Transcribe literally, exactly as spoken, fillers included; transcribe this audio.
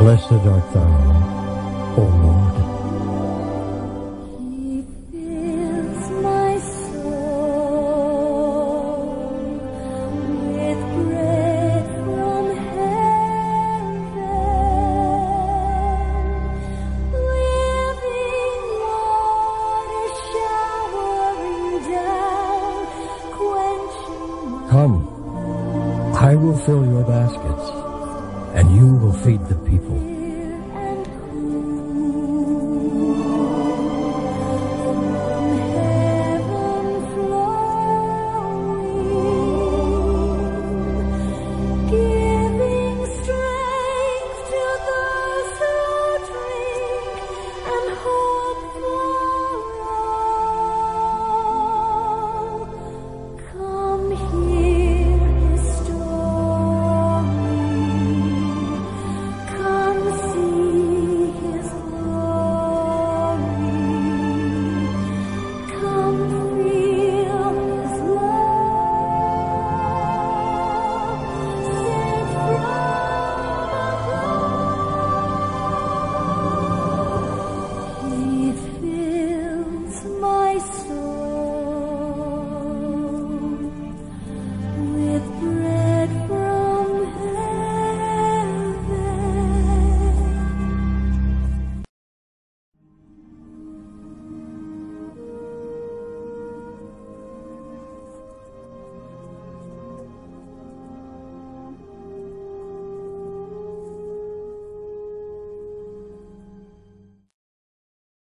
Blessed art thou, O Lord. He fills my soul with bread from heaven, living water showering down, quenching my Come, I will fill your baskets, and you will feed the people.